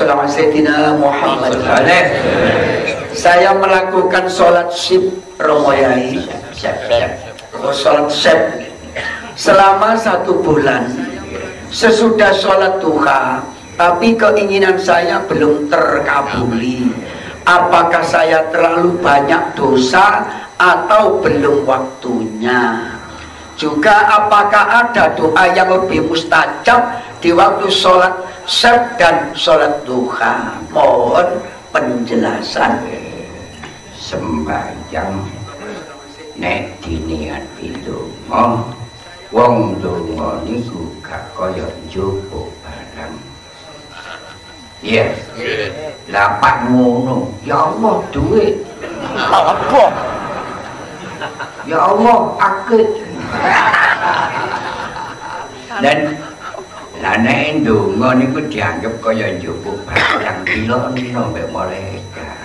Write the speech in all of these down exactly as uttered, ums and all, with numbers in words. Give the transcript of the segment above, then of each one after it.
sholli ala sayyidina Muhammad. Saya melakukan sholat sib romoyai, sholat sib selama satu bulan. Sesudah sholat duha, tapi keinginan saya belum terkabuli. Apakah saya terlalu banyak dosa atau belum waktunya? Juga apakah ada doa yang lebih mustajab di waktu sholat sib dan sholat duha? Mohon penjelasan. Sembahyang nek diniati donga, wong donga niku gak kaya njopo barang. Iya. Lapak ngono, ya Allah duit. Apa? Ya Allah akeh. Dan lah nek donga niku dianggep kaya njopo barang dilono mbek malaikat.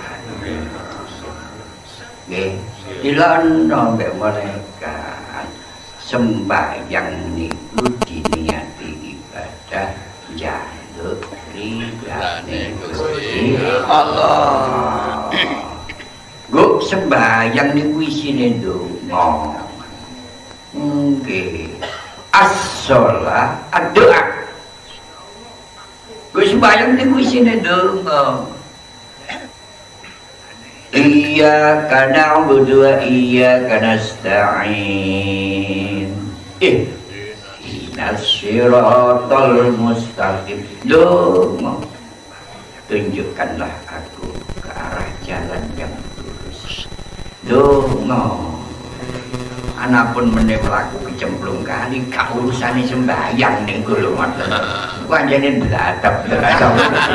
Nggih, dilono mbek malaikat. Sembahyang niku diniati ibadah jaluk ridane Gusti Allah. Gu sembahyang niku isine donga. Nggih. As-shalah ad-doa. Gu sembahyang niku isine donga. Iyyaka na'budu wa iyyaka nasta'in. Eh, ihdinas siratal mustaqim. Donga. Tunjukkanlah aku ke arah jalan yang lurus. Donga. Anapun meneh mlaku kecemplung kali gak urusane sembahyang niku lho ngoten. Panjenengan beladab beladab.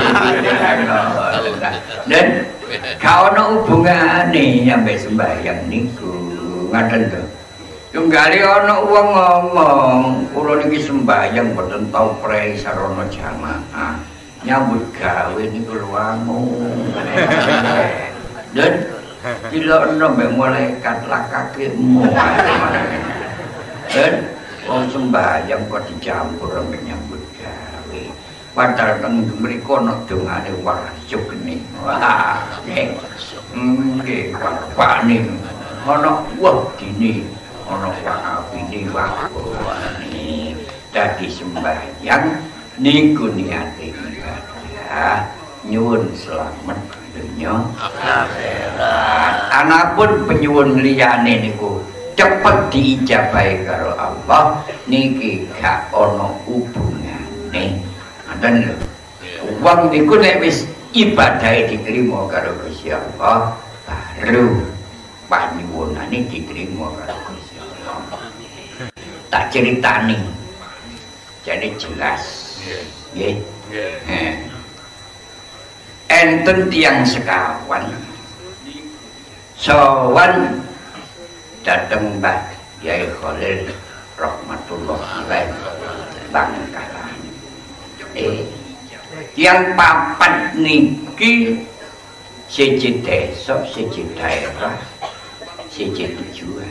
Dan gak ana hubungane sampe sembahyang niku. Ngoten to. Tunggali ana wong ngomong, kula niki sembahyang mboten tau prei sarana jamaah. Nyambut gawe niku luangun. Dan dilokno mbek malaikat lakakemu. Dan wong sembahyang kok dicampur mbek nyambut gawe. Padahal teng mriku ana dongane warjuk nih. Wah, nggih. Nggih, pakne. Ana wah dini, ana wahapine wahane. Dadi sembahyang niku niate ibadah nyuwun selamat dunya akhirat. Anapun penyuwun liyane niku cepet diijabahi karo Allah niki gak ana hubungane. Ngoten lho. Wong niku nek wis ibadahe diterima karo Gusti Allah baru panyuwunane diterima karo Gusti Allah. Tak critani. Jadi jelas. Nggih. Nggih. Enten tiyang sekawan sowan dateng Mbah Yai Khalil rahmatullah alaih Bangkalan. Eh, tiyang papat niki siji desa, siji daerah, siji tujuan.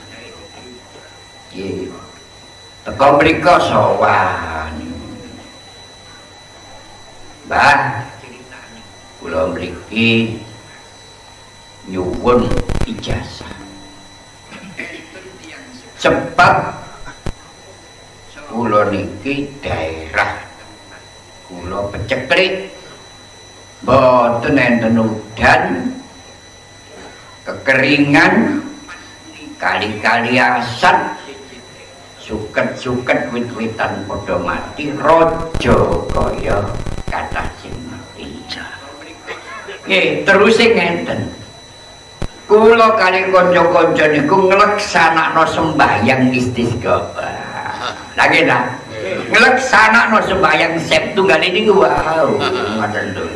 Nggih. Teko mriko sowan. Mbah, kula mriki nyuwun ijazah. Sebab kula niki daerah kula peceklik boten enten udan, kekeringan, kali-kali asat, suket-suket wit-witan padha mati, raja kaya kathah sing mati. Nggih, terus ngenten. Kula kali kanca-kanca niku ngleksanakno sembahyang istisqa. Lagi ta? Ngleksanakno sembahyang Sabtu kali niku wow, ngoten lho.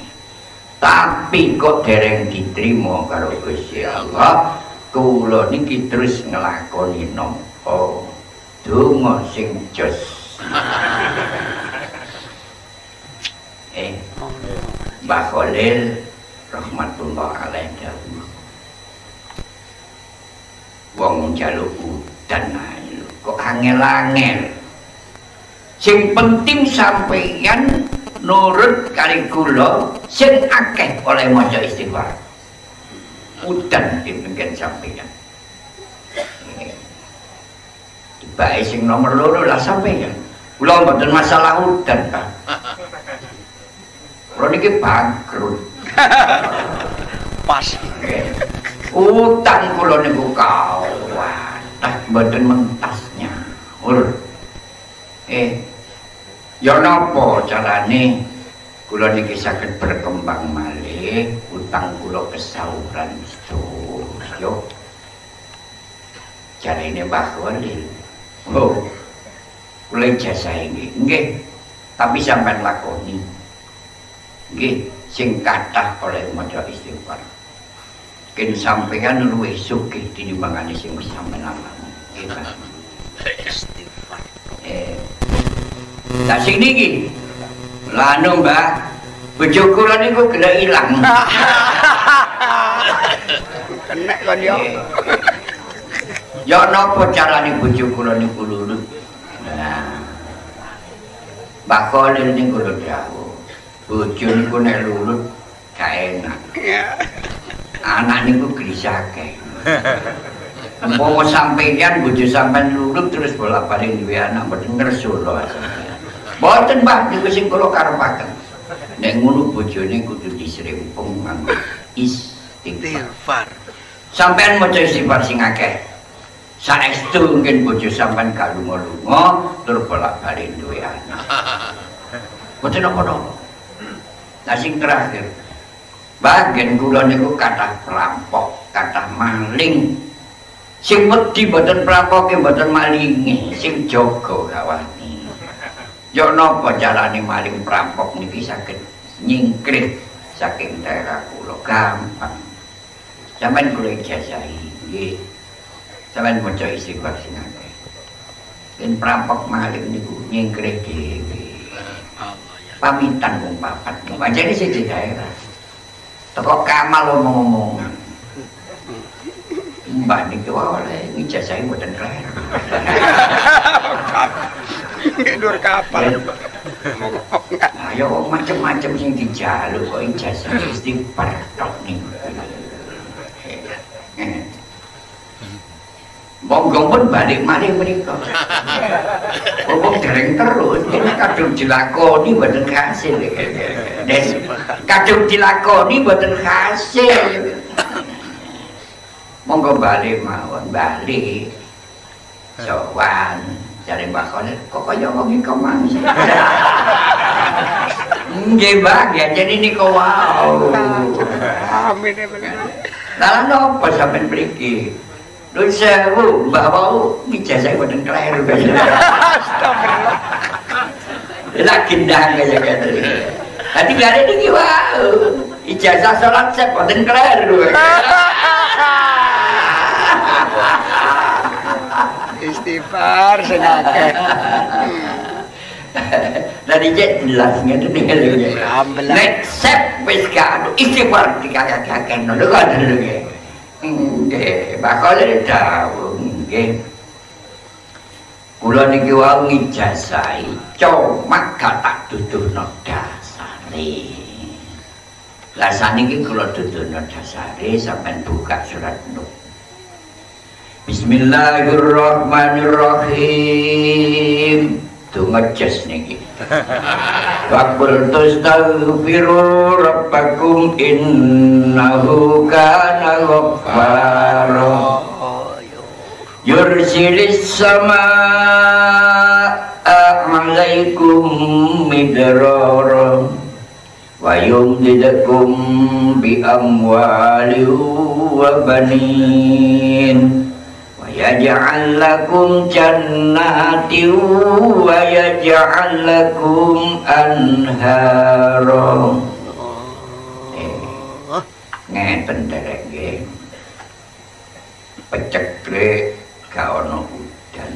Tapi kok dereng diterima karo Gusti Allah, kula niki terus nglakoni napa? Donga sing jos. Eh, Mbah Khalil rahmatullah alaih dawuh. Wong njaluk udan kok angel-angel. Sing penting sampeyan nurut kali kula sing akeh oleh maca istighfar. Udan dipengken sampeyan. Baik sing nomor loro lah sampeyan. Kula mboten masalah udan, Pak. Kula niki bangkrut. Pas. Utang kula niku kawan, tak mboten mentasnya. Ur. Eh, ya napa carane kula niki saged berkembang malih, utang kula kesauran sedaya. Jarene Mbah Khalil. Oh. Kula jasa iki. Nggih. Tapi sampean lakoni. Nggih, sing kathah oleh maca istighfar. Ken sampeyan luwih sugih tinimbangane sing wis sampeyan alami. Nggih, Pak. Istighfar. Eh. Lah sing niki. Lah anu, Mbak. Bojo kula niku kena ilang. Kena kan yo. Ya napa carane bojo kula niku lurut? Nah. Mbak Khalil niku lho dawuh. Bojo niku nek lurut gak enak. Anak niku grisake. Umpama sampeyan bojo sampean lurut terus bolak-balik duwe anak mboten ngerso lho. Mboten Mbah niku sing kula karepaken. Nek ngono bojone kudu disrempung nganggo istighfar. Sampeyan maca istighfar sing akeh. Saestu mungkin bojo sampean gak lunga-lunga tur bolak-balik duwe anak. Mboten napa-napa. Lah sing terakhir. Bagian kula niku kathah perampok, kathah maling. Sing wedi mboten perampoke mboten malinge, sing jaga kawani. Ya napa carane maling perampok niki saged nyingkrih saking daerah kula gampang. Sampeyan kula ijazahi nggih. Sampeyan maca istighfar sing akeh. Yen perampok maling niku nyingkrih dhewe. Pamitan wong papat. Pancene sing di daerah. Teko kamal omong-omongan. Mbak niki oleh ijazahe mboten kler. Nggih dur kapal. Ayo macam-macam sing dijaluk kok ijazah istighfar tok niku. Monggo pun balik malih menika. Wong dereng terus kene kadung dilakoni mboten kasil. Des kadung dilakoni mboten kasil. Monggo balik mawon balik. Sowan jare Mbah Khalil kok kaya wong iki mangsa. Nggih Mbah, jadi niku wau. Amin amin. Lah napa sampean mriki? Nuwun sewu, Mbah wau ijazah mboten kleru. Astagfirullah. Lah gendang kaya gitu. Dadi gare niki wau. Ijazah salat saya mboten kleru. Istighfar sing akeh. Dari jet jelas ngene iki lho. Alhamdulillah. Nek sep wis gak istighfar dikakek-kakek lho kok lho nggih. Nggih, bakal dawuh nggih. Kula niki wau ngijazahi cuma gak tak duduhno dasare. Lah saniki kula duduhno dasare sampean buka surat Nuh. Bismillahirrahmanirrahim. Donga jes niki. Wa qul tastaghfiru rabbakum innahu kana ghaffara. Yursilis samaa'a 'alaikum midrara wa yumdidukum bi amwalin wa banin. Yaj'al lakum jannatin wa yaj'al lakum anhara. Eh, ngeten derek nggih. Peceklek gak ono udan.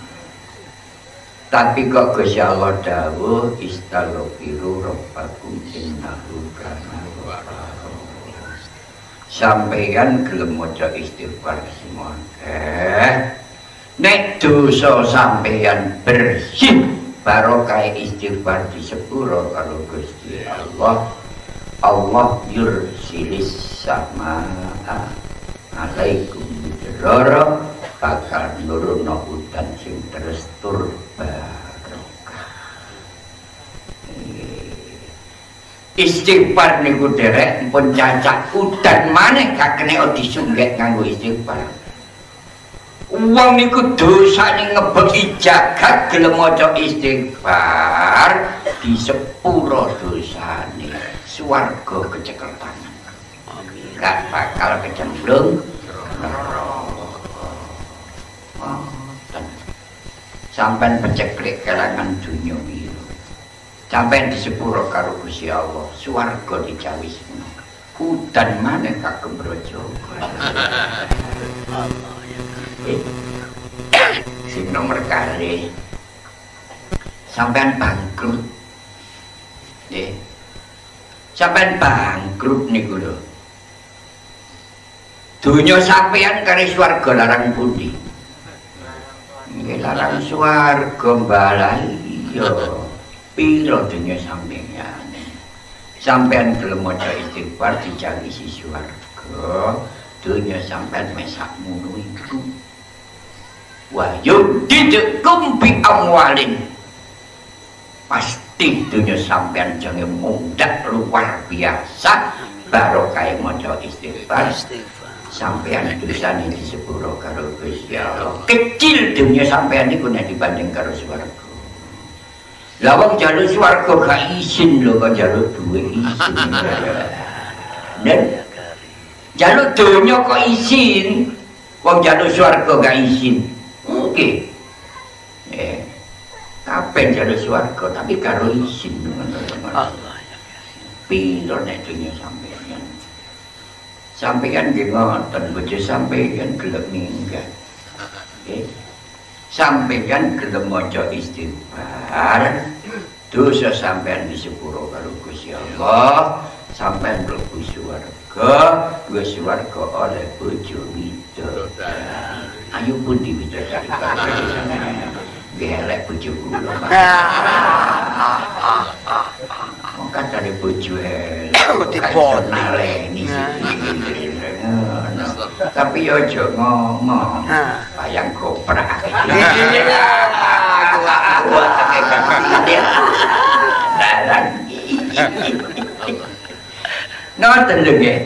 Tapi kok Gusti Allah dawuh istaghfiru rabbakum innahu kana ghaffara. Sampeyan gelem maca istighfar semua. Eh, nek dosa sampeyan bersih barokah istighfar di sepuro karo Gusti Allah. Allah yursilis sama alaikum bidrara bakal nuruno udan sing terus tur barokah. Istighfar niku derek pun cacak udan maneh gak kena disungget nganggo istighfar. Wong niku dosane ngebeki jagat gelem maca istighfar di sepuro dosane swarga kecekel tangan. Amin. Gak bakal kecemplung neraka. Sampeyan peceklik kelangan dunya biru. Sampeyan di sepuro karo Gusti Allah, swarga dicawis. Udan maneh gak kembrojo. Sing nomor kali sampean bangkrut nggih sampean bangkrut niku lho donya sampean kare swarga larang pundi nggih larang swarga balai yo piro donya sampean sampean gelem maca istighfar dicawisi swarga donya sampean mesak ngono iku wa yudidkum bi amwalin pasti dunia sampean jange mundak luar biasa barokah maca istighfar sampean dosane di sepuro karo Gusti Allah kecil dunia sampean niku nek dibanding karo swarga lah wong jaluk swarga gak izin lho kok jaluk duwe izin dan jaluk dunia kok izin wong jaluk swarga gak izin. Oke, eh, kapan jadi swarga tapi karo izin Allah. Piro nek dunya sampeyan. Sampeyan nggih ngoten bojo sampeyan gelem minggat. Nggih. Sampeyan gelem maca istighfar. Dosa sampeyan disepuro karo Gusti Allah, sampeyan mlebu swarga, Gusti swarga oleh bojo widodari. Ayo pun di widodari gelek bojo kula Pak kan dari bojo elek naleni tapi yo aja ngomong bayang koprak ngoten lho nggih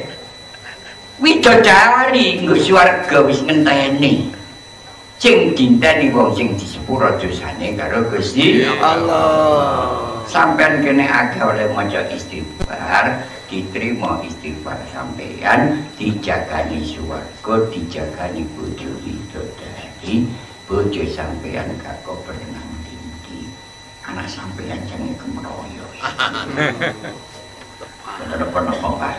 widodari nggo swarga wis ngenteni sing dinteni wong sing disepuro dosane karo Gusti Allah. Sampeyan kene akeh oleh maca istighfar, diterima istighfar sampeyan, dijagani swarga, dijagani bojo widodari, bojo sampeyan gak berenang tinggi. Anak sampeyan jange kemroyo. Bener-bener apa?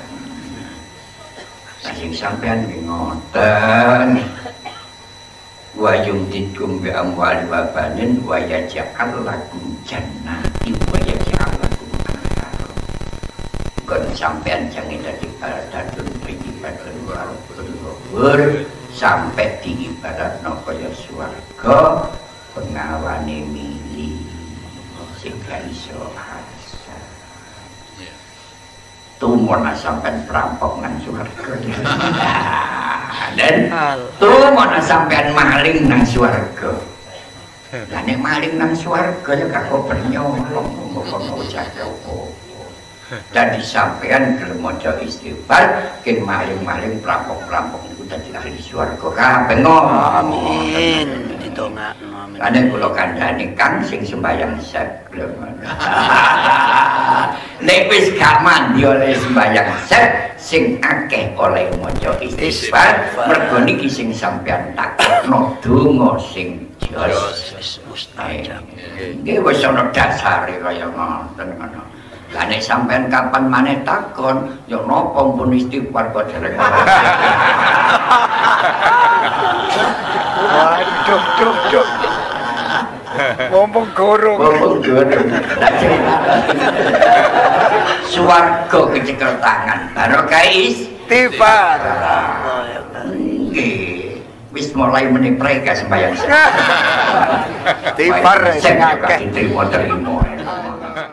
Sing sampeyan ngoten wa yumditkum bi amwali wa banin wa yaj'al lakum jannatin wa yaj'al lakum anhara. Kon sampean jangan dadi baratun ibadah luar sampai di ibarat kaya swarga pengawane mili sing gak iso asa. Tumona sampean perampok nang swarga. Dan tuh mana sampean maling nang swarga. Lah nek maling nang swarga ya gak kok bernyolong ngono jaga opo. Dadi sampean gelem maca istighfar, ken maling-maling perampok-perampok niku dadi ahli swarga kabeh. Amin. Ditongakno. Lah nek kula kandhani Kang sing sembayang sep gelem. Nek wis gak mandi oleh sembayang sep sing akeh oleh maca istighfar mergo niki sing sampean takokno donga sing jos mustajab. Nggih wis ana dasare kaya ngoten ngono. Lah nek sampean kapan maneh takon ya napa pun istighfar kok dereng. Waduh, duh, duh. Ngomong goro. Ngomong goro. Swarga kecekel tangan barokah istighfar. Nggih. Wis mulai menipreka sembayang. Tibar sing akeh. Terima-terima.